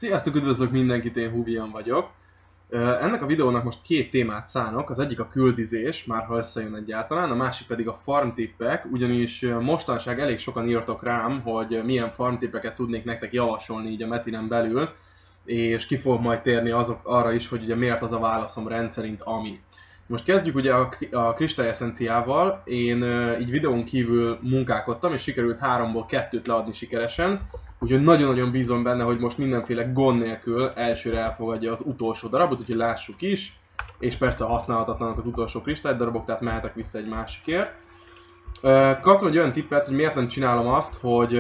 Sziasztok, üdvözlök mindenkit, én Huvian vagyok. Ennek a videónak most két témát szánok, az egyik a küldizés, már ha összejön egyáltalán, a másik pedig a farmtippek, ugyanis mostanság elég sokan írtok rám, hogy milyen farmtippeket tudnék nektek javasolni így a Metinen belül, és ki fogok majd térni arra is, hogy ugye miért az a válaszom rendszerint ami. Most kezdjük ugye a kristályesenciával. Én így videón kívül munkálkodtam, és sikerült 3-ból 2-t leadni sikeresen. Úgyhogy nagyon-nagyon bízom benne, hogy most mindenféle gond nélkül elsőre elfogadja az utolsó darabot, úgyhogy lássuk is. És persze használhatatlanak az utolsó kristálydarabok, tehát mehetek vissza egy másikért. Kaptam egy olyan tippet, hogy miért nem csinálom azt, hogy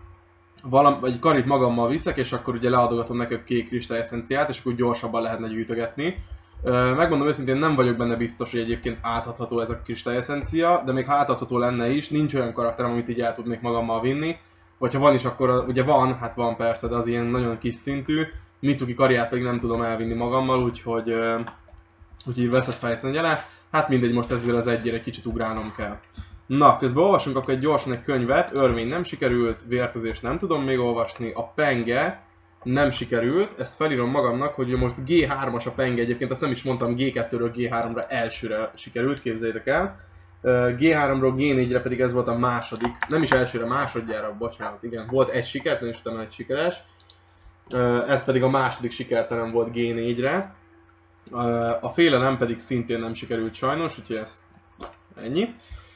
egy karit magammal viszek, és akkor ugye leadogatom neked kék kristályesenciát, és akkor gyorsabban lehetne gyűjtögetni. Megmondom őszintén, nem vagyok benne biztos, hogy egyébként átadható ez a kristályesencia, de még ha átadható lenne is, nincs olyan karakterem, amit így el tudnék magammal vinni. Vagy ha van is, akkor ugye van, hát van persze, de az ilyen nagyon kis szintű. Mitsuki karját pedig nem tudom elvinni magammal, úgyhogy veszett fejszennyele. Hát mindegy, most ezzel az egyére kicsit ugrálnom kell. Na, közben olvasunk akkor gyorsan egy könyvet, örvény nem sikerült, vértözés nem tudom még olvasni, a penge nem sikerült, ezt felírom magamnak, hogy most G3-as a penge, egyébként azt nem is mondtam, G2-ről G3-ra elsőre sikerült, képzeljétek el. G3-ról G4-re pedig ez volt a második, nem is elsőre, másodjára, bocsánat, igen, volt egy sikertelen és utána egy sikeres. Ez pedig a második sikertelen volt G4-re. A félelem pedig szintén nem sikerült sajnos, úgyhogy ezt ennyi.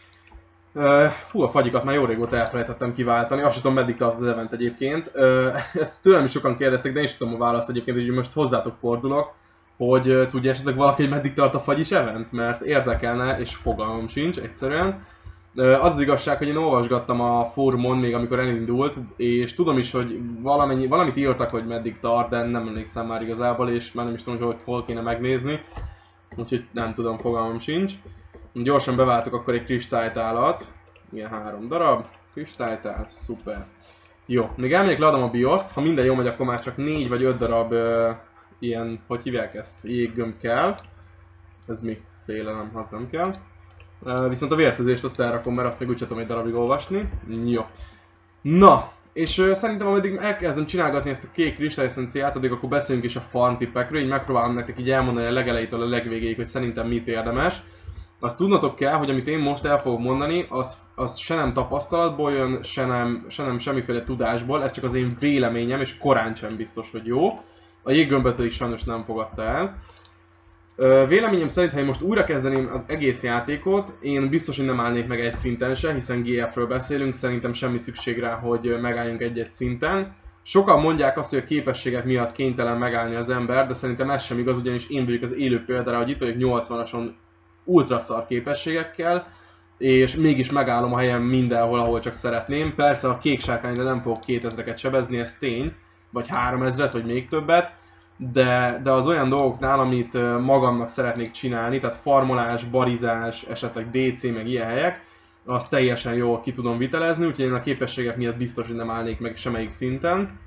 Fú, a fagyikat már jó régóta elfelejtettem kiváltani, azt tudom meddig tart az event egyébként. Ezt tőlem is sokan kérdeztek, de én is tudom a választ egyébként, hogy most hozzátok fordulok, hogy tudja esetleg valaki, hogy meddig tart a fagyis event, mert érdekelne, és fogalmam sincs egyszerűen. Az igazság, hogy én olvasgattam a fórumon még amikor elindult, és tudom is, hogy valamit írtak, hogy meddig tart, de nem emlékszem már igazából, és már nem is tudom, hogy hol kéne megnézni. Úgyhogy nem tudom, fogalmam sincs. Gyorsan beváltok akkor egy kristálytálat. Igen, 3 darab. Kristálytál, szuper. Jó, még elmegyek, leadom a bioszt. Ha minden jól megy, akkor már csak 4 vagy 5 darab ilyen, hogy hívják ezt, jéggömb kell. Ez mi? Félelem, az nem kell. Viszont a vértözést azt elrakom, mert azt még úgy tudom egy darabig olvasni. Jó. Na, és szerintem ameddig elkezdem csinálgatni ezt a kék kristályesenciát, addig akkor beszéljünk is a farm tippekről, így megpróbálom nektek így elmondani a legelejétől a legvégéig, hogy szerintem mit érdemes. Azt tudnotok kell, hogy amit én most el fogok mondani, az se nem tapasztalatból jön, se nem semmiféle tudásból, ez csak az én véleményem, és korán sem biztos, hogy jó. A jéggömböt pedig sajnos nem fogadta el. Véleményem szerint, ha én most újra kezdeném az egész játékot, én biztos, hogy nem állnék meg egy szinten se, hiszen GF-ről beszélünk, szerintem semmi szükség rá, hogy megálljunk egy-egy szinten. Sokan mondják azt, hogy a képességek miatt kénytelen megállni az ember, de szerintem ez sem igaz, ugyanis én vagyok az élő példára, hogy itt vagyok 80-ason ultraszar képességekkel, és mégis megállom a helyem mindenhol, ahol csak szeretném. Persze a kék sárkányra nem fogok 2000-eket sebezni, ez tény, vagy 3000-et, vagy még többet, de az olyan dolgoknál, amit magamnak szeretnék csinálni, tehát farmolás, barizás, esetleg DC, meg ilyen helyek, azt teljesen jól ki tudom vitelezni, úgyhogy én a képességek miatt biztos, hogy nem állnék meg semmelyik szinten.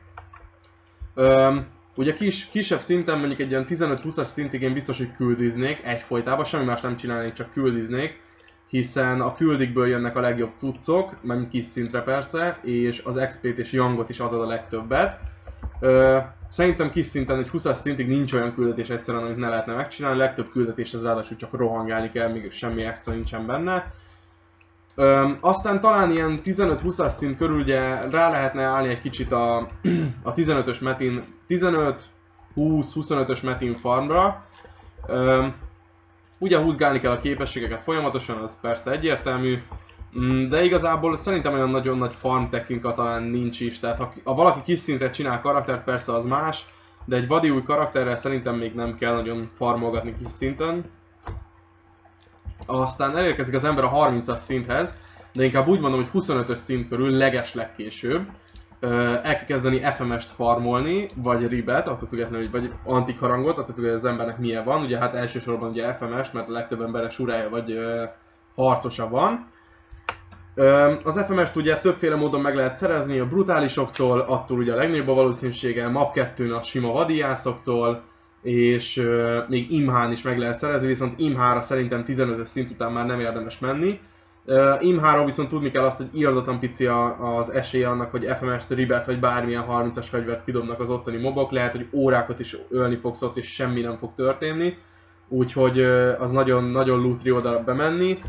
Ugye kisebb szinten, mondjuk egy olyan 15-20-as szintig én biztos, hogy küldiznék egyfolytában, semmi más nem csinálnék, csak küldiznék, hiszen a küldikből jönnek a legjobb cuccok, mert kis szintre persze, és az XP-t és Yangot is az ad a legtöbbet. Szerintem kis szinten, egy 20-as szintig nincs olyan küldetés egyszerűen, amit ne lehetne megcsinálni, a legtöbb küldetés az ráadásul csak rohangálni kell, még semmi extra nincsen benne. Aztán talán ilyen 15-20-as szint körül ugye rá lehetne állni egy kicsit a 15-ös metin, 15-20-25-ös metin farmra. Ugye húzgálni kell a képességeket folyamatosan, az persze egyértelmű, de igazából szerintem olyan nagyon nagy farm technika talán nincs is, tehát ha valaki kis szintre csinál karaktert, persze az más, de egy vadi új karakterrel szerintem még nem kell nagyon farmolgatni kis szinten. Aztán elérkezik az ember a 30-as szinthez, de inkább úgy mondom, hogy 25-ös szint körül legkésőbb el kell kezdeni FMS-t farmolni, vagy ribet, attól függetlenül, vagy antik harangot, attól függetlenül, hogy az embernek milyen van. Ugye hát elsősorban ugye FMS, mert a legtöbb embernek surája vagy harcosa van. Az FMS-t ugye többféle módon meg lehet szerezni, a brutálisoktól, attól ugye a legnagyobb a valószínűsége, Map 2-n a sima vadiászoktól, és még Imhán is meg lehet szerezni, viszont Imhára szerintem 15-ös szint után már nem érdemes menni. Imháról viszont tudni kell azt, hogy írdatlan pici az esélye annak, hogy FMS-t, ribet vagy bármilyen 30-as fegyvert kidobnak az ottani mobok. Lehet, hogy órákat is ölni fogsz ott, és semmi nem fog történni. Úgyhogy az nagyon lootri oda bemenni.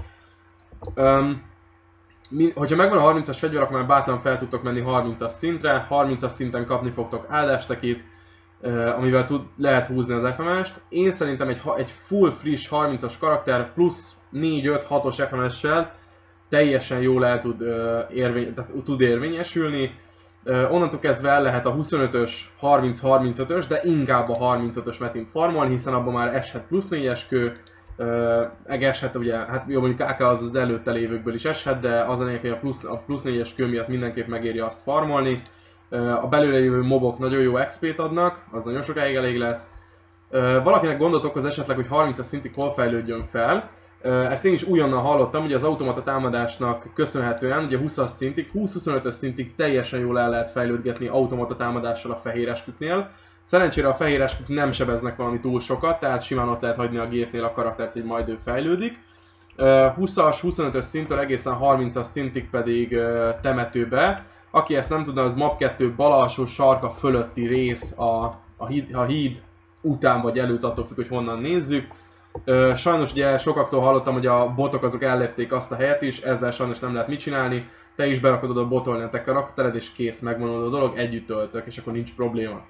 Hogyha megvan a 30-as fegyver, akkor már bátran fel tudtok menni 30-as szintre. 30-as szinten kapni fogtok áldástekit, amivel lehet húzni az FMS-t. Én szerintem egy full friss 30-as karakter plusz 4-5-6-os FMS-sel teljesen jól tud érvényesülni. Onnantól kezdve el lehet a 25-ös, 30-35-ös, de inkább a 35-ös metin farmolni, hiszen abban már eshet plusz 4-es kő, eshet ugye, hát jó mondjuk AK az előtte lévőkből is eshet, de az a lényeg, hogy a plusz 4-es kő miatt mindenképp megéri azt farmolni. A belőle jövő mobok nagyon jó XP-t adnak, az nagyon sokáig elég lesz. Valakinek gondot okoz esetleg, hogy 30-as szintig hol fejlődjön fel. Ezt én is újonnan hallottam, hogy az automata támadásnak köszönhetően, ugye 20-as szintig, 20-25-ös szintig teljesen jól el lehet fejlődgetni automata támadással a fehéresküknél. Szerencsére a fehéreskük nem sebeznek valami túl sokat, tehát simán ott lehet hagyni a gépnél a karaktert, hogy majd ő fejlődik. 20-as, 25-ös szinttől egészen 30-as szintig pedig temetőbe. Aki ezt nem tudna, az Map 2 bal alsó sarka fölötti rész a híd után vagy előtt, attól függ, hogy honnan nézzük. Sajnos ugye sokaktól hallottam, hogy a botok azok ellepték azt a helyet is, ezzel sajnos nem lehet mit csinálni. Te is berakod oda botolni a te karaktered, és kész, megvan a dolog, együtt töltök, és akkor nincs probléma.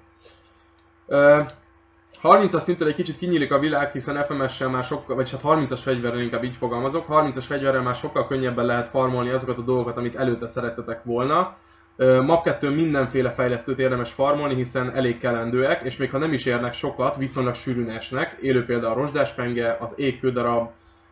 30-as szinttől egy kicsit kinyílik a világ, hiszen FMS-sel már sokkal, vagy hát 30-as fegyverrel inkább így fogalmazok, 30-as fegyverrel már sokkal könnyebben lehet farmolni azokat a dolgokat, amit előtte szerettetek volna. Map 2 mindenféle fejlesztőt érdemes farmolni, hiszen elég kellendőek, és még ha nem is érnek sokat, viszonylag sűrűn esnek. Élő példa a rozsdáspenge, az égkődarab,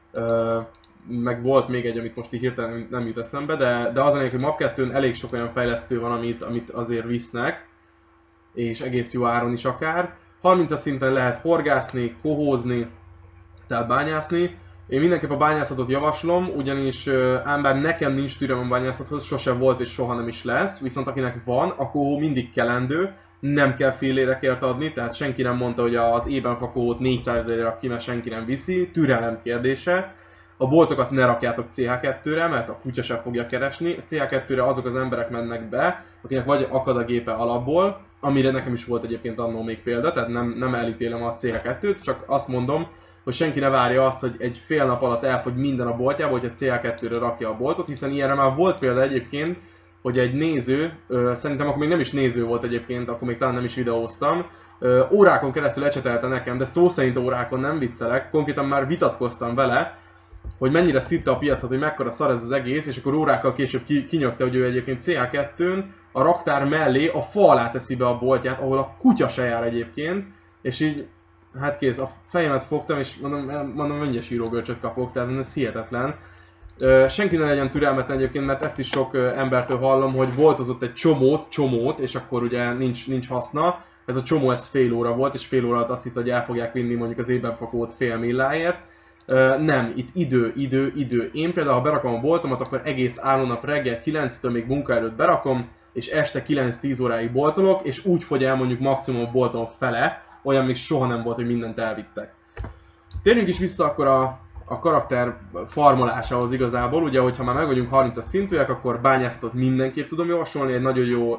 meg volt még egy, amit most így hirtelen nem jut eszembe, de az a lényeg, hogy Map 2-n elég sok olyan fejlesztő van, amit azért visznek, és egész jó áron is akár. 30-as szinten lehet horgászni, kohózni, tehát bányászni. Én mindenképp a bányászatot javaslom, ugyanis ám bár nekem nincs türelem a bányászathoz, sose volt és soha nem is lesz, viszont akinek van, a kohó mindig kellendő, nem kell fillérekért adni, tehát senki nem mondta, hogy az ébenfa kohót 400 000-re rak ki, mert senki nem viszi, türelem kérdése. A boltokat ne rakjátok CH2-re, mert a kutya sem fogja keresni. A CH2-re azok az emberek mennek be, akinek vagy akad a gépe alapból, amire nekem is volt egyébként annól még példa, tehát nem elítélem a CH2-t, csak azt mondom, hogy senki ne várja azt, hogy egy fél nap alatt elfogy minden a boltjába, hogyha CH2-re rakja a boltot, hiszen ilyenre már volt példa egyébként, hogy egy néző, szerintem akkor még nem is néző volt egyébként, akkor még talán nem is videóztam, órákon keresztül ecsetelte nekem, de szó szerint órákon, nem viccelek, konkrétan már vitatkoztam vele, hogy mennyire szitta a piacot, hogy mekkora szar ez az egész, és akkor órákkal később kinyögte, hogy ő egyébként CH2-n a raktár mellé a fa alá teszi be a boltját, ahol a kutya se jár egyébként, és így, hát kész, a fejemet fogtam, és mondom mennyes írógörcsöt kapok, tehát ez hihetetlen. Senki ne legyen türelmetlen egyébként, mert ezt is sok embertől hallom, hogy boltozott egy csomót, és akkor ugye nincs haszna. Ez a csomó, ez fél óra volt, és fél óra alatt azt hitt, hogy el fogják vinni mondjuk az ébenfakót fél milláért. Nem, itt idő. Én például, ha berakom a boltomat, akkor egész állónap reggel 9-től még munka előtt berakom, és este 9-10 óráig boltolok, és úgy fogy el mondjuk maximum a bolton fele, olyan még soha nem volt, hogy mindent elvittek. Térjünk is vissza akkor a karakter farmolásához igazából, ugye, hogyha már meg vagyunk 30-as szintűek, akkor bányászatot mindenképp tudom javasolni, egy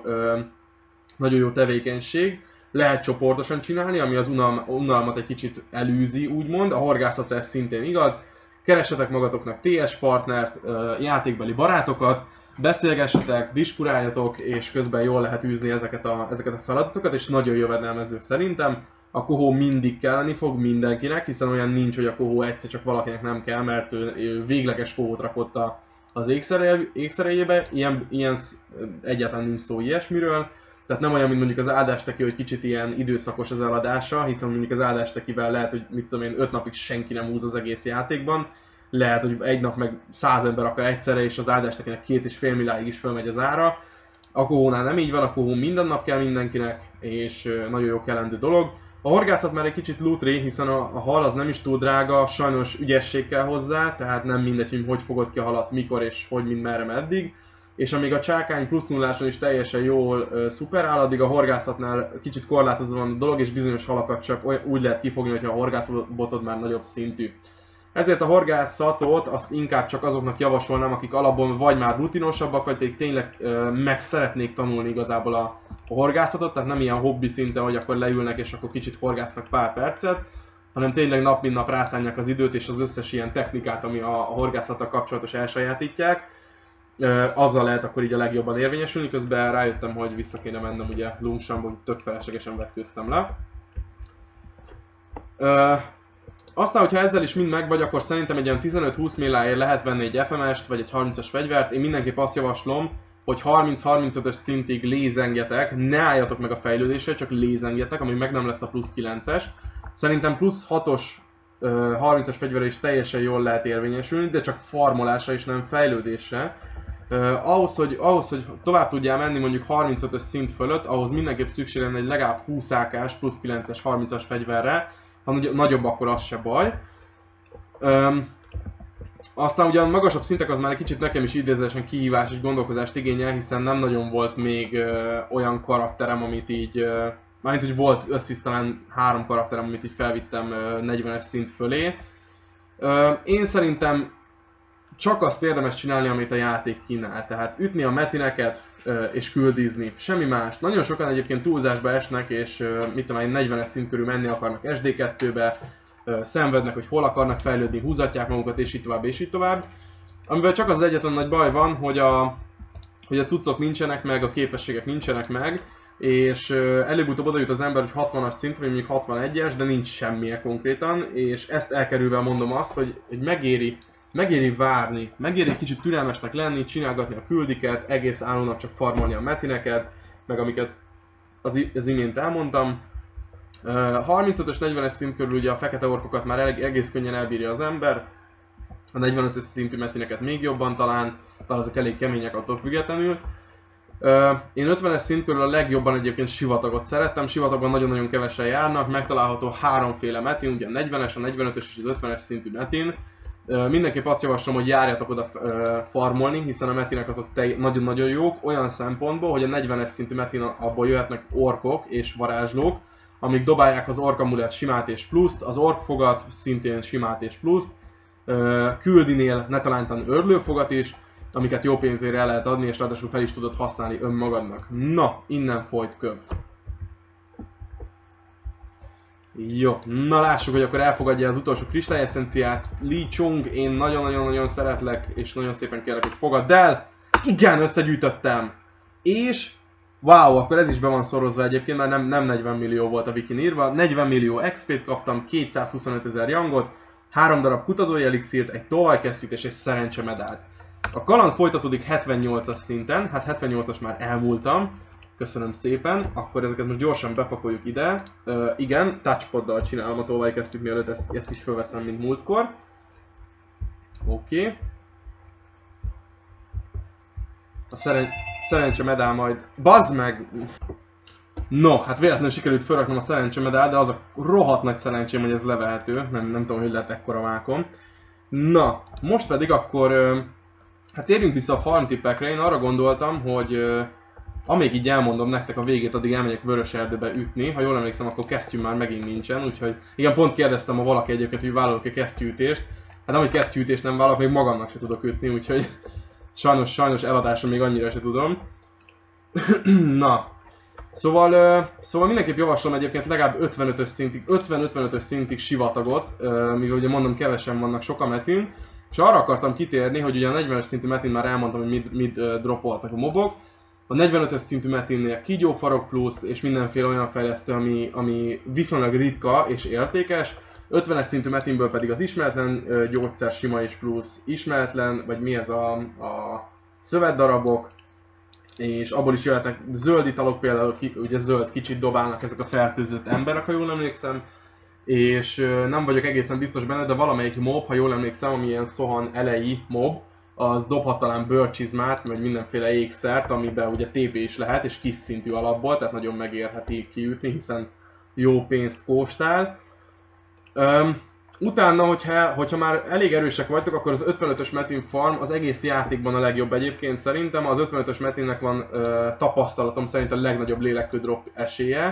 nagyon jó tevékenység. Lehet csoportosan csinálni, ami az unalmat egy kicsit elűzi, úgymond. A horgászatra ez szintén igaz. Keressetek magatoknak TS partnert, játékbeli barátokat, beszélgessetek, diskuráljatok, és közben jól lehet űzni ezeket a feladatokat, és nagyon jövedelmező szerintem. A kohó mindig kelleni fog mindenkinek, hiszen olyan nincs, hogy a kohó egyszer csak valakinek nem kell, mert ő végleges kohót rakott az ékszeréjébe. Ilyen egyáltalán nincs szó ilyesmiről. Tehát nem olyan, mint mondjuk az áldásteki, hogy kicsit ilyen időszakos az eladása, hiszen mondjuk az áldástekivel lehet, hogy mit tudom én, 5 napig senki nem húz az egész játékban. Lehet, hogy egy nap meg 100 ember akar egyszerre, és az áldástekinek 2,5 milliárdig is fölmegy az ára. A kohónál nem így van, a kohó minden nap kell mindenkinek, és nagyon jó kellendő dolog. A horgászat már egy kicsit lootri, hiszen a hal az nem is túl drága, sajnos ügyesség kell hozzá, tehát nem mindegy, hogy fogod ki a halat, mikor és hogy, mind merre, meddig. És amíg a csákány plusz nulláson is teljesen jól szuperál, addig a horgászatnál kicsit korlátozó van a dolog, és bizonyos halakat csak úgy lehet kifogni, hogyha a horgászbotod már nagyobb szintű. Ezért a horgászatot azt inkább csak azoknak javasolnám, akik alapból vagy már rutinosabbak, vagy pedig tényleg meg szeretnék tanulni igazából a horgászatot, tehát nem ilyen hobbi szinten, hogy akkor leülnek és akkor kicsit horgásznak pár percet, hanem tényleg nap mint nap rászánják az időt és az összes ilyen technikát, ami a horgászattal kapcsolatos elsajátítják. Azzal lehet akkor így a legjobban érvényesülni, közben rájöttem, hogy vissza kéne mennem ugye Lumsamba, hogy tök feleslegesen vetkőztem le. Aztán, hogyha ezzel is mind megvagy, akkor szerintem egy ilyen 15-20 milláért lehet venni egy FMS-t vagy egy 30-as fegyvert. Én mindenképp azt javaslom, hogy 30-35-ös szintig lézengetek, ne álljatok meg a fejlődésre, csak lézengetek, ami meg nem lesz a plusz 9-es. Szerintem plusz 6-os 30-as fegyverre is teljesen jól lehet érvényesülni, de csak farmolásra és nem fejlődésre. Ahhoz, hogy tovább tudjál menni mondjuk 35-ös szint fölött, ahhoz mindenképp szükség lenne egy legalább 20 AK-s plusz 9-es 30-as fegyverre. Ha nagyobb, akkor az se baj. Aztán ugyan magasabb szintek az már egy kicsit nekem is idézősen kihívás és gondolkozást igényel, hiszen nem nagyon volt még olyan karakterem, amit így... Mármint, hogy volt összvisz talán 3 karakterem, amit így felvittem 40-es szint fölé. Én szerintem csak azt érdemes csinálni, amit a játék kínál. Tehát ütni a metineket és küldizni. Semmi más. Nagyon sokan egyébként túlzásba esnek, és mit tudom én, 40-es szint körül menni akarnak SD2-be, szenvednek, hogy hol akarnak fejlődni, húzatják magukat, és így tovább, és így tovább. Amivel csak az egyetlen nagy baj van, hogy a cuccok nincsenek meg, a képességek nincsenek meg, és előbb-utóbb oda jut az ember, hogy 60-as szint, vagy mondjuk 61-es, de nincs semmije konkrétan, és ezt elkerülve mondom azt, hogy megéri várni, megéri kicsit türelmesnek lenni, csinálgatni a küldiket, egész állónap csak farmolni a metineket, meg amiket az imént elmondtam. 35-ös, 40-es szint körül ugye a fekete orkokat már egész könnyen elbírja az ember, a 45-ös szintű metineket még jobban talán azok elég kemények attól függetlenül. Én 50-es szint körül a legjobban egyébként sivatagot szerettem, sivatagban nagyon-nagyon kevesen járnak, megtalálható 3 féle metin, ugye a 40-es, a 45-ös és az 50-es szintű metin. Mindenképp azt javaslom, hogy járjatok oda farmolni, hiszen a metinek azok nagyon-nagyon jók, olyan szempontból, hogy a 40-es szintű metin abból jöhetnek orkok és varázslók, amik dobálják az orkamulett simát és pluszt, az orkfogat szintén simát és pluszt, küldinél netalántan örlőfogat is, amiket jó pénzére el lehet adni, és ráadásul fel is tudod használni önmagadnak. Na, innen folyt köv. Jó, na lássuk, hogy akkor elfogadja az utolsó kristályeссzenciát. Li Chung, én nagyon-nagyon-nagyon szeretlek, és nagyon szépen kérlek, hogy fogadd el. Igen, összegyűjtöttem. És, wow, akkor ez is be van szorozva egyébként, mert nem 40 millió volt a wikin írva. 40 millió XP-t kaptam, 225 000 jangot, 3 darab kutatói elixírt, egy tolvajkesztyűt és egy szerencsemedált. A kaland folytatódik 78-as szinten, hát 78-as már elmúltam. Köszönöm szépen, akkor ezeket most gyorsan bepakoljuk ide. Igen, touchpaddal csinálom a tolvajkesztyűt, mielőtt ezt is felveszem, mint múltkor. Oké. A szerencsemedál majd... Bazd meg! No, hát véletlenül sikerült felraknom a szerencsemedál, de az a rohadt nagy szerencsém, hogy ez levehető. Nem tudom, hogy lehet ekkora mákom. Na, most pedig akkor... Hát térjünk vissza a farm tippekre. Én arra gondoltam, hogy... Amíg így elmondom nektek a végét, addig elmegyek Vöröserdőbe ütni. Ha jól emlékszem, akkor kesztyű már megint nincsen, úgyhogy... Igen, pont kérdeztem a valaki egyébként, hogy vállalok-e kesztyűütést. Hát nem, hogy kesztyűütést nem vállalok, még magamnak se tudok ütni, úgyhogy... Sajnos eladásra még annyira se tudom. Na. Szóval mindenképp javaslom egyébként legalább 55-ös szintig, 50-55-ös szintig sivatagot, mivel ugye mondom kevesen vannak, sok a metin. És arra akartam kitérni, hogy ugye a 40-es szintű metin már elmondtam, hogy mit dropoltak a mobok. A 45-ös szintű metinnél kígyófarok plusz és mindenféle olyan fejlesztő, ami viszonylag ritka és értékes. 50-es szintű metinből pedig az ismeretlen gyógyszer sima és plusz ismeretlen, vagy mi ez a szövetdarabok. És abból is jöhetnek zöld italok, például ugye zöld kicsit dobálnak ezek a fertőzött emberek, ha jól emlékszem. És nem vagyok egészen biztos benne, de valamelyik mob, ha jól emlékszem, ami ilyen Szohan elejé mob, az dobhat talán bőrcsizmát, vagy mindenféle ékszert, amiben ugye TP is lehet, és kis szintű alapból, tehát nagyon megérheti kiütni, hiszen jó pénzt kóstál. Utána, hogyha már elég erősek vagytok, akkor az 55-ös metin farm az egész játékban a legjobb egyébként szerintem. Az 55-ös metinnek van tapasztalatom szerint a legnagyobb lélektő drop esélye.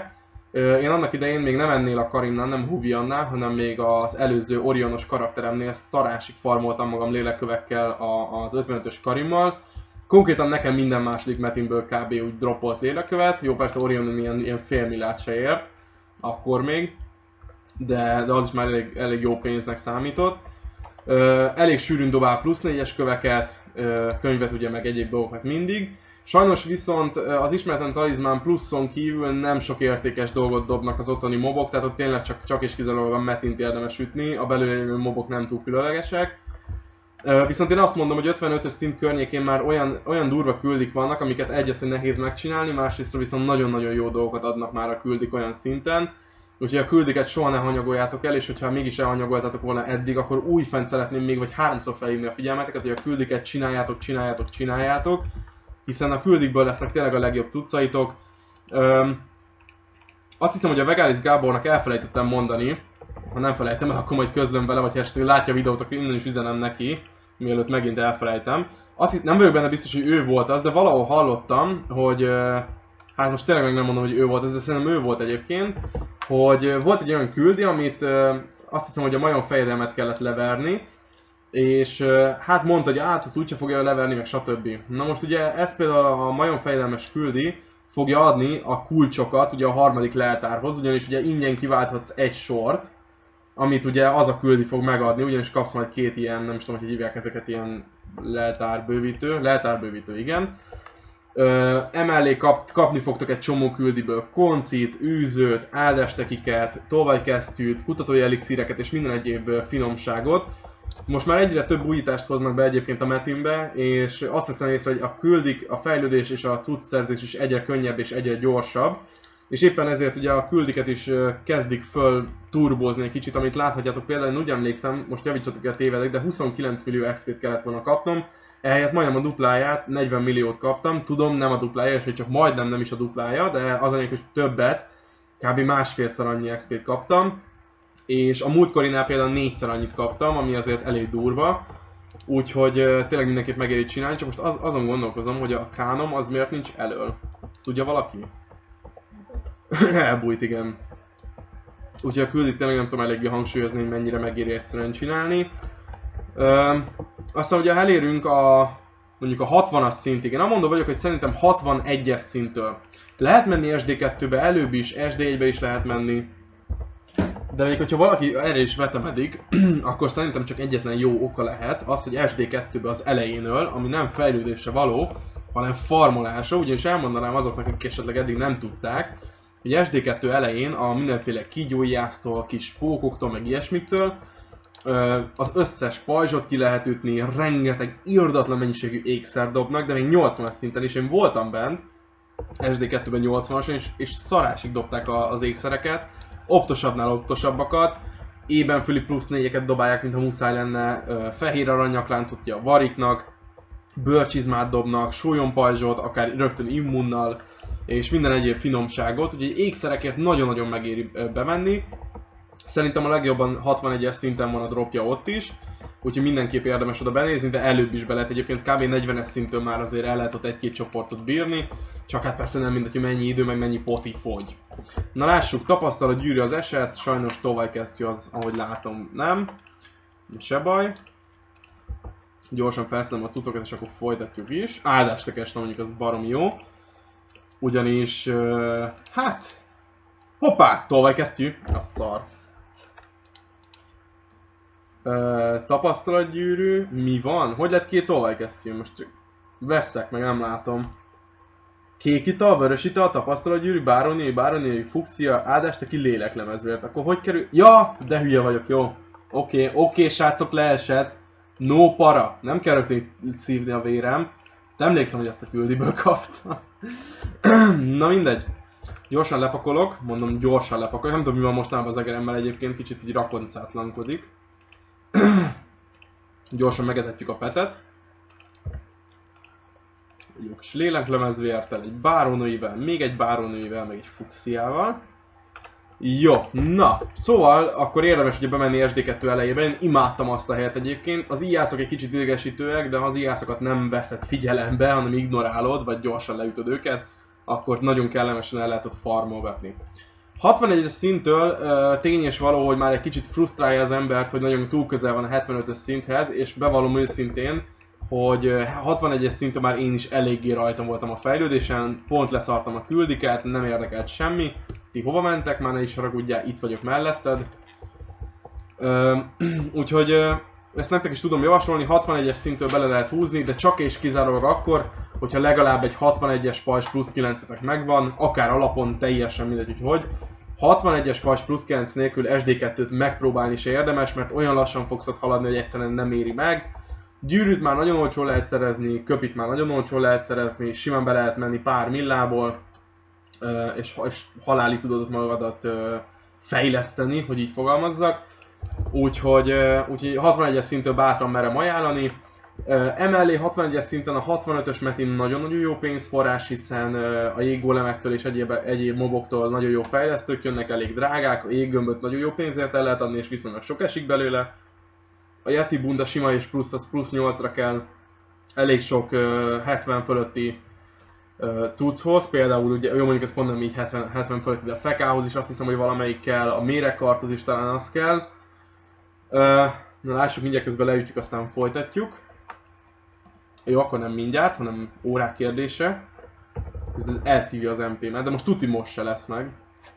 Én annak idején még nem ennél a Karimnál, nem Huviannál, hanem még az előző Orionos karakteremnél szarásig farmoltam magam lélekkövekkel az 55-ös Karimmal. Konkrétan nekem minden második metinből kb. Úgy droppolt lélekkövet. Jó, persze Orionon ilyen fél milliárd se ért, akkor még, de az is már elég jó pénznek számított. Elég sűrűn dobál plusz 4-es köveket, könyvet ugye meg egyéb dolgokat mindig. Sajnos viszont az ismeretlen talizmán pluszon kívül nem sok értékes dolgot dobnak az ottani mobok, tehát ott tényleg csak és kizárólag a metint érdemes ütni, a belőle lévő mobok nem túl különlegesek. Viszont én azt mondom, hogy 55-ös szint környékén már olyan durva küldik vannak, amiket egyrészt nehéz megcsinálni, másrészt viszont nagyon-nagyon jó dolgokat adnak már a küldik olyan szinten. Úgyhogy a küldiket soha ne hanyagoljátok el, és hogyha mégis elhanyagoltátok volna eddig, akkor újfent szeretném még vagy 3-szor felhívni a figyelmeteket, hogy a küldiket csináljátok, hiszen a küldikből lesznek tényleg a legjobb cuccaitok. Azt hiszem, hogy a Vegalis Gábornak elfelejtettem mondani, ha nem felejtem el, akkor majd közlöm vele, vagy ha esetleg látja a videót, akkor innen is üzenem neki, mielőtt megint elfelejtem. Nem vagyok benne biztos, hogy ő volt az, de valahol hallottam, hogy hát most tényleg meg nem mondom, hogy ő volt ez, de szerintem ő volt egyébként, hogy volt egy olyan küldi, amit azt hiszem, hogy a majom fejedelmet kellett leverni, és hát mondta, hogy ezt úgyse fogja leverni, meg stb. Na most ugye ez például a majom fejedelmes küldi fogja adni a kulcsokat ugye a harmadik leltárhoz, ugyanis ugye ingyen kiválthatsz egy sort, amit ugye az a küldi fog megadni, ugyanis kapsz majd két ilyen, nem is tudom, hogy hívják ezeket, ilyen leltárbővítő, igen. Emellé kapni fogtok egy csomó küldiből koncit, űzőt, áldástekiket, tolvajkesztyűt, kutatói elixíreket és minden egyéb finomságot. Most már egyre több újítást hoznak be egyébként a metinbe, és azt veszem észre, hogy a küldik, a fejlődés és a cuccszerzés is egyre könnyebb és egyre gyorsabb. És éppen ezért ugye a küldiket is kezdik föl turbozni egy kicsit, amit láthatjátok például, én úgy emlékszem, most javítsatok ki a tévedek, de 29 millió XP-t kellett volna kapnom, ehelyett majdnem a dupláját, 40 milliót kaptam, tudom nem a duplája, és csak majdnem nem is a duplája, de az anyag, hogy többet, kb. Másfélszer annyi XP-t kaptam, és a múltkorinál például 4-szer annyit kaptam, ami azért elég durva, úgyhogy tényleg mindenképp megéri csinálni, csak most azon gondolkozom, hogy a kánom az miért nincs elől. Tudja valaki? Elbújt, igen. Úgyhogy a küldit tényleg nem tudom eléggé hangsúlyozni, hogy mennyire megéri egyszerűen csinálni. Aztán ugye elérünk mondjuk a 60-as szintig. Én amondó vagyok, hogy szerintem 61-es szinttől lehet menni SD2-be, előbb is, SD1-be is lehet menni. De még hogyha valaki erre is vetemedik, akkor szerintem csak egyetlen jó oka lehet az, hogy SD2-be az elejénől, ami nem fejlődésre való, hanem farmolásra, ugyanis elmondanám azoknak, akik esetleg eddig nem tudták, hogy SD2 elején a mindenféle kígyójásztól, kis pókoktól, meg ilyesmiktől az összes pajzsot ki lehet ütni, rengeteg irdatlan mennyiségű ékszer dobnak, de még 80-as szinten is én voltam bent, SD2-ben 80-ason, és szarásig dobták az ékszereket, optosabbnál optosabbakat, ébenfüli plusz 4-eket dobálják, mintha muszáj lenne, fehér aranyakláncot ugye a variknak, bőrcsizmát dobnak, sólyonpajzsot, akár rögtön immunnal, és minden egyéb finomságot, úgyhogy ékszerekért nagyon-nagyon megéri bemenni. Szerintem a legjobban 61-es szinten van a dropja ott is, úgyhogy mindenképp érdemes oda benézni, de előbb is be lehet egyébként, kb. 40-es szintől már azért el lehet ott egy-két csoportot bírni, csak hát persze nem mindegy, hogy mennyi idő, meg mennyi poti fogy. Na lássuk, tapasztalat gyűrű az eset, sajnos tolvajkesztyű az, ahogy látom, nem. Se baj. Gyorsan felszedem a cuccokat, és akkor folytatjuk is. Áldástekes, mondjuk az baromi jó. Ugyanis, hát... Hoppá! Tolvajkesztyű, az szar. Tapasztalatgyűrű, mi van? Hogy lett két tolvajkesztyű? Most csak veszek, meg nem látom. Kék ital, vörös ital, tapasztalatgyűrű, bároniai, fuxia, áldástekí, léleklemezvért. Akkor hogy kerül? Ja, de hülye vagyok, jó. Oké, srácok, leesett. No para. Nem kell rögtön szívni a vérem. De emlékszem, hogy ezt a küldiből kaptam. Na mindegy. Gyorsan lepakolok, mondom gyorsan lepakolok. Nem tudom, mi van mostanában az egeremmel egyébként, kicsit így rakoncátlankodik. Gyorsan megetetjük a petet. Jó kis léleklemezvértel, egy bárónőivel, még egy bárónőivel, meg egy fuxiával. Jó, na, szóval akkor érdemes ugye bemenni SD2 elejében, én imádtam azt a helyet egyébként. Az íjászok egy kicsit idegesítőek, de ha az íjászokat nem veszed figyelembe, hanem ignorálod, vagy gyorsan leütöd őket, akkor nagyon kellemesen el lehet ott farmolgatni. 61-es szinttől tény és való, hogy már egy kicsit frusztrálja az embert, hogy nagyon túl közel van a 75-ös szinthez, és bevallom őszintén, hogy 61-es szinten már én is eléggé rajta voltam a fejlődésen, pont leszartam a küldiket, nem érdekelt semmi. Ti hova mentek? Már ne is haragudjál, itt vagyok melletted. Úgyhogy ezt nektek is tudom javasolni, 61-es szinttől bele lehet húzni, de csak és kizárólag akkor, hogyha legalább egy 61-es pajzs plusz 9-etek megvan, akár alapon, teljesen mindegy, hogy 61-es pajzs plusz 9 nélkül SD2-t megpróbálni is érdemes, mert olyan lassan fogsz ott haladni, hogy egyszerűen nem éri meg. Gyűrűt már nagyon olcsó lehet szerezni, köpit már nagyon olcsó lehet szerezni, simán be lehet menni pár millából, és halálig tudod magadat fejleszteni, hogy így fogalmazzak. Úgyhogy 61-es szinttől bátran merem ajánlani. Emellé 61-es szinten a 65-ös metin nagyon-nagyon jó pénzforrás, hiszen a jéggólemektől és egyéb moboktól nagyon jó fejlesztők jönnek, elég drágák, a jéggömböt nagyon jó pénzért el lehet adni, és viszonylag sok esik belőle. A Yeti bunda sima és plusz, az plusz 8-ra kell, elég sok 70 fölötti cucchoz, például ugye, jó mondjuk ez pont nem így 70 fölötti, de a fekához is azt hiszem, hogy valamelyik kell, a méregkarthoz is talán az kell. Na lássuk, mindjárt közben leütjük, aztán folytatjuk. Jó, akkor nem mindjárt, hanem órák kérdése. Ez elszívja az MP-met, de most tuti most se lesz meg.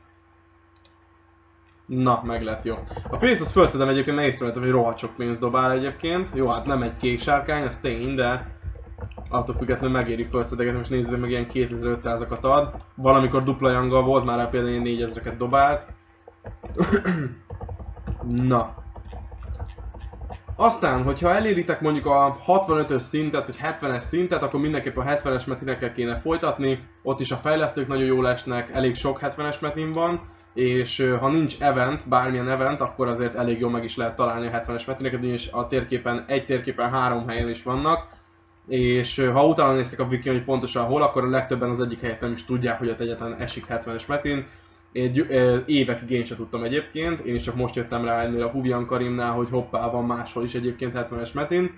Na, meg lett, jó. A pénzt azt felszedem egyébként, ne észrevettem, hogy rohadt sok pénzt dobál egyébként. Jó, hát nem egy kék sárkány, az tény, de attól függetlenül megéri felszedegetni, most nézzétek meg, ilyen 2500-akat ad. Valamikor dupla janggal volt, már például ilyen 4000-eket dobált. Na. Aztán, hogyha eléritek mondjuk a 65-ös szintet, vagy 70-es szintet, akkor mindenképp a 70-es metinekkel kéne folytatni. Ott is a fejlesztők nagyon jól esnek, elég sok 70-es metin van. És ha nincs event, bármilyen event, akkor azért elég jól meg is lehet találni a 70-es metineket, ugyanis a térképen, egy térképen 3 helyen is vannak. És ha utána néztek a wikin, hogy pontosan hol, akkor a legtöbben az egyik helyet nem is tudják, hogy ott egyáltalán esik 70-es metin. Évekig én sem tudtam egyébként, én is csak most jöttem rá ennél a Huvian Karimnál, hogy hoppá, van máshol is egyébként 70-es metin.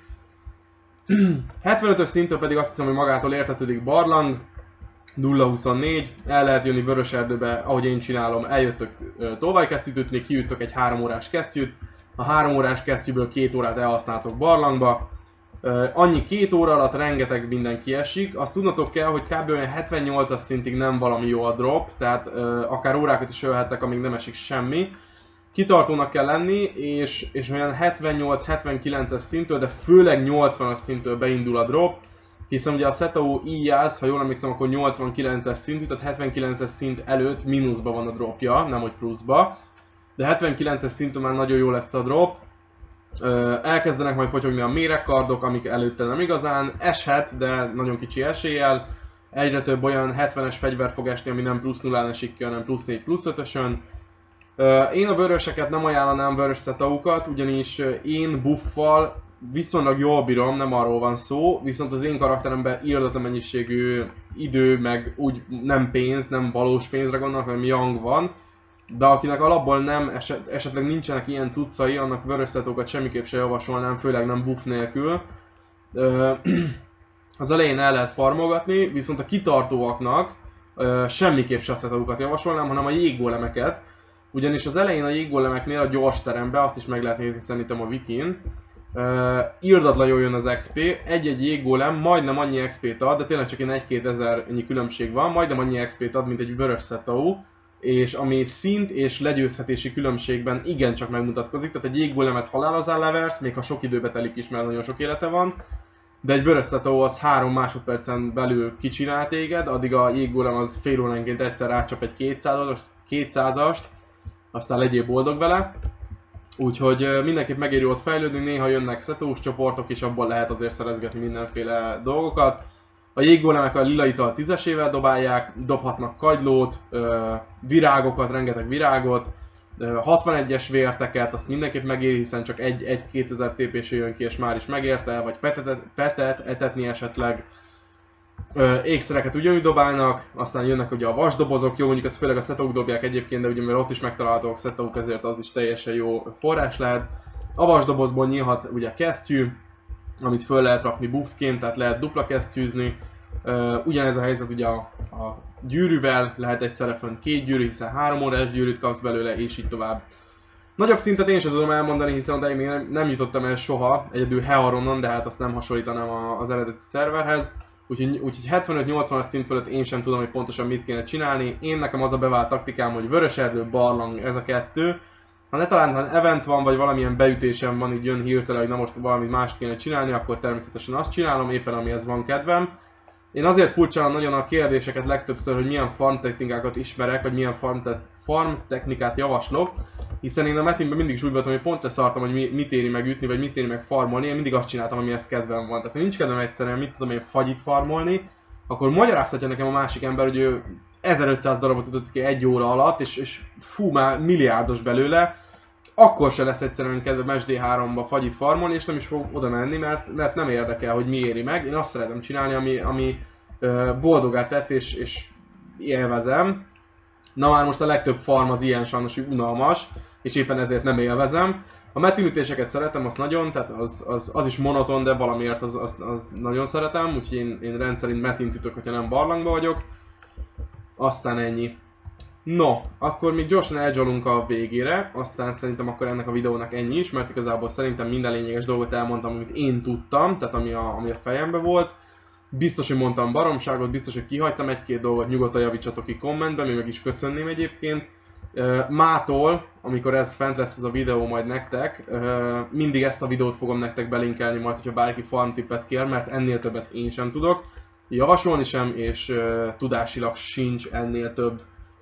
75-ös szinttől pedig azt hiszem, hogy magától értetődik barlang. 0-24, el lehet jönni Vöröserdőbe, ahogy én csinálom, eljöttök tolvajkesztyűt ütni, kiüttök egy 3 órás kesztyűt, a 3 órás kesztyűből 2 órát elhasználtok barlangba. Annyi 2 óra alatt rengeteg minden kiesik, azt tudnotok kell, hogy kb. Olyan 78-as szintig nem valami jó a drop, tehát akár órákat is ölhettek, amíg nem esik semmi. Kitartónak kell lenni, és olyan 78-79-es szintől, de főleg 80-as szintől beindul a drop, hiszen ugye a Setao íjász, ha jól emlékszem, akkor 89-es szintű, tehát 79-es szint előtt mínuszba van a dropja, nem hogy pluszba. De 79-es szintől már nagyon jó lesz a drop. Elkezdenek majd potyogni a méregkardok, amik előtte nem igazán eshet, de nagyon kicsi eséllyel. Egyre több olyan 70-es fegyver fog esni, ami nem plusz 0-án esik ki, hanem plusz 4, plusz 5-ösön. Én a vöröseket nem ajánlanám, vörös Setaukat, ugyanis én buffal viszonylag jól bírom, nem arról van szó, viszont az én karakteremben irdatlan mennyiségű idő, meg úgy nem pénz, nem valós pénzre gondolok, hanem young van. De akinek alapból nem, esetleg nincsenek ilyen cuccai, annak vörös Setaukat semmiképp se javasolnám, főleg nem buff nélkül. Az elején el lehet farmolgatni, viszont a kitartóaknak semmiképp se a Setaukat javasolnám, hanem a jéggólemeket. Ugyanis az elején a jéggólemeknél a gyors teremben, azt is meg lehet nézni szerintem a wikin, irdatlan jól jön az XP, egy-egy jéggólem majdnem annyi XP-t ad, de tényleg csak ilyen 1-2 ezernyi különbség van, majdnem annyi XP-t ad, mint egy vörös Setau, és ami szint és legyőzhetési különbségben igencsak megmutatkozik, tehát egy jéggólemet halálozzá leversz, még ha sok időbe telik is, mert nagyon sok élete van, de egy vörös Setau az 3 másodpercen belül kicsinál téged, addig a jéggólem az fél óránként egyszer rácsap egy 200-ast, aztán legyél boldog vele. Úgyhogy mindenképp megéri ott fejlődni, néha jönnek Setaus csoportok és abból lehet azért szerezgetni mindenféle dolgokat. A jéggólemek a lila ital 10-esével dobálják, dobhatnak kagylót, virágokat, rengeteg virágot, 61-es vérteket, azt mindenképp megéri, hiszen csak 1-2000 TP-ső jön ki és már is megérte, vagy petet etetni esetleg. Ékszereket ugyanúgy dobálnak, aztán jönnek ugye a vasdobozok, jó mondjuk ezt főleg a Setauk dobják egyébként, de ugye mert ott is megtalálhatók Setauk, ezért az is teljesen jó forrás lehet. A vasdobozból nyílhat ugye kesztyű, amit föl lehet rakni buffként, tehát lehet dupla kesztyűzni. Ugyanez a helyzet ugye a gyűrűvel, lehet egyszerre fönn 2 gyűrű, hiszen 3 órás gyűrűt kapsz belőle, és így tovább. Nagyobb szintet én sem tudom elmondani, hiszen odáig még nem jutottam el soha, egyedül Hearonon, de hát azt nem hasonlítanám az eredeti szerverhez. Úgyhogy 75-80-as szint fölött én sem tudom, hogy pontosan mit kéne csinálni. Én nekem az a bevált taktikám, hogy Vöröserdő, Barlang, ez a 2. Ha ne talán ha event van, vagy valamilyen beütésem van, így jön hirtelen, hogy na most valamit mást kéne csinálni, akkor természetesen azt csinálom, éppen amihez van kedvem. Én azért furcsálom nagyon a kérdéseket legtöbbször, hogy milyen farm technikákat ismerek, vagy milyen farm technikát javaslok, hiszen én a Metinben mindig is úgy voltam, hogy pont leszartam, hogy mit éri meg ütni, vagy mit éri meg farmolni, én mindig azt csináltam, amihez kedvem van. Tehát ha nincs kedvem egyszerűen, mit tudom én, fagyit farmolni, akkor magyarázhatja nekem a másik ember, hogy ő 1500 darabot ütött ki 1 óra alatt, és fú, már milliárdos belőle, akkor se lesz egyszerűen kedvem SD3-ba fagyit farmolni, és nem is fog oda menni, mert nem érdekel, hogy mi éri meg. Én azt szeretem csinálni, ami boldogát tesz, és élvezem. Na már most a legtöbb farm az ilyen sajnos unalmas, és éppen ezért nem élvezem. A metinütéseket szeretem, azt nagyon, tehát az is monoton, de valamiért az nagyon szeretem, úgyhogy én rendszerint metint ütök, hogyha nem barlangba vagyok. Aztán ennyi. No, akkor még gyorsan elgyalunk a végére, aztán szerintem akkor ennek a videónak ennyi is, mert igazából szerintem minden lényeges dolgot elmondtam, amit én tudtam, tehát ami a fejemben volt. Biztos, hogy mondtam baromságot, biztos, hogy kihagytam 1-2 dolgot, nyugodtan javítsatok ki kommentben, még meg is köszönném egyébként. Mától, amikor ez fent lesz ez a videó majd nektek, mindig ezt a videót fogom nektek belinkelni majd, hogyha bárki farm tippet kér, mert ennél többet én sem tudok. Javasolni sem, és tudásilag sincs ennél több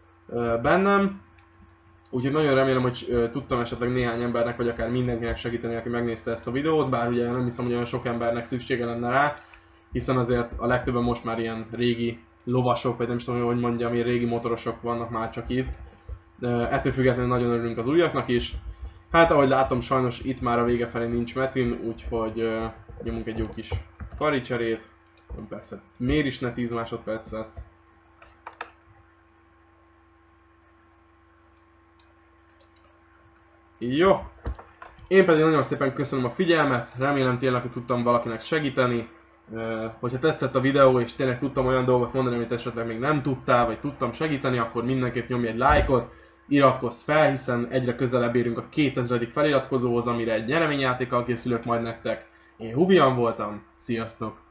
bennem. Úgyhogy nagyon remélem, hogy tudtam esetleg néhány embernek, vagy akár mindenkinek segíteni, aki megnézte ezt a videót, bár ugye nem hiszem, hogy olyan sok embernek szüksége lenne rá, hiszen azért a legtöbben most már ilyen régi lovasok, vagy nem is tudom, hogy mondjam, ilyen régi motorosok vannak már csak itt. Ettől függetlenül nagyon örülünk az újaknak is. Hát ahogy látom, sajnos itt már a vége felé nincs Metin, úgyhogy nyomunk egy jó kis karicserét. Persze, miért is ne 10 másodperc lesz. Jó. Én pedig nagyon szépen köszönöm a figyelmet, remélem tényleg, hogy tudtam valakinek segíteni. Hogyha tetszett a videó és tényleg tudtam olyan dolgot mondani, amit esetleg még nem tudtál, vagy tudtam segíteni, akkor mindenképp nyomj egy lájkot, iratkozz fel, hiszen egyre közelebb érünk a 2000. feliratkozóhoz, amire egy nyereményjátékkal készülök majd nektek. Én Huvian voltam, sziasztok!